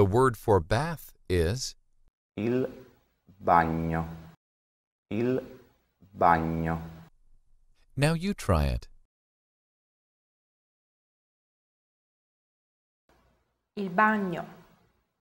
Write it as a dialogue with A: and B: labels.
A: The word for bath is
B: il bagno, il bagno.
A: Now you try it.
C: Il bagno.